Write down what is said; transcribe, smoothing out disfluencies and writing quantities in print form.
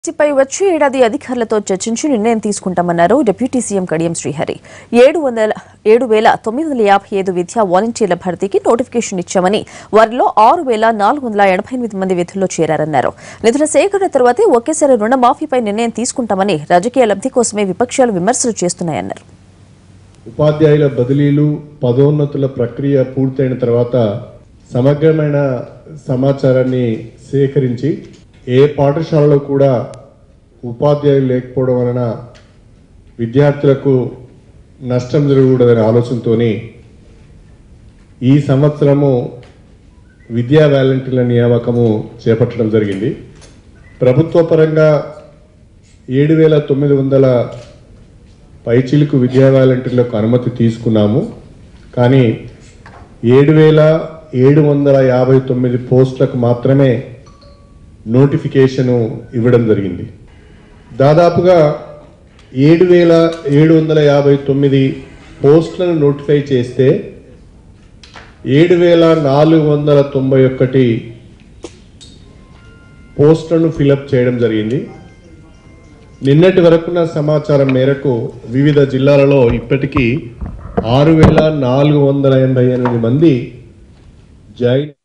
పై వచ్చే ఏడాది అధికారులతో చర్చించి నిర్ణయం తీసుకుంటామన్నారు డిప్యూటీ సీఎం కడియం శ్రీహరి. 7,955 విద్యా వాలంటీర్ల భర్తీకి నోటిఫికేషన్ ఇచ్చామని, వారిలో 6,488 మంది విధుల్లో చేరారన్నారు. నిధుల సేకరణ తర్వాతే ఒకేసారి రుణమాఫీపై నిర్ణయం తీసుకుంటామని, రాజకీయ లబ్ధి కోసమే విపక్షాలు విమర్శలు చేస్తున్నాయన్నారు. ఉపాధ్యాయుల బదిలీలు, పదోన్నతుల ప్రక్రియ పూర్తయిన తర్వాత సమగ్రమైన సమాచారాన్ని సేకరించి ఏ పాఠశాలలో కూడా ఉపాధ్యాయులు లేకపోవడం వలన విద్యార్థులకు నష్టం జరగకూడదనే ఆలోచనతో ఈ సంవత్సరము విద్యా వాలంటీర్ల నియామకము చేపట్టడం జరిగింది. ప్రభుత్వ పరంగా 7,900 పైచిలుకు విద్యా వాలంటీర్లకు అనుమతి తీసుకున్నాము. కానీ 7,759 పోస్టులకు మాత్రమే నోటిఫికేషను ఇవ్వడం జరిగింది. దాదాపుగా 7,759 పోస్టులను నోటిఫై చేస్తే 7,491 పోస్టులను ఫిలప్ చేయడం జరిగింది. నిన్నటి వరకున్న సమాచారం మేరకు వివిధ జిల్లాలలో ఇప్పటికీ 6,488 మంది జాయిన్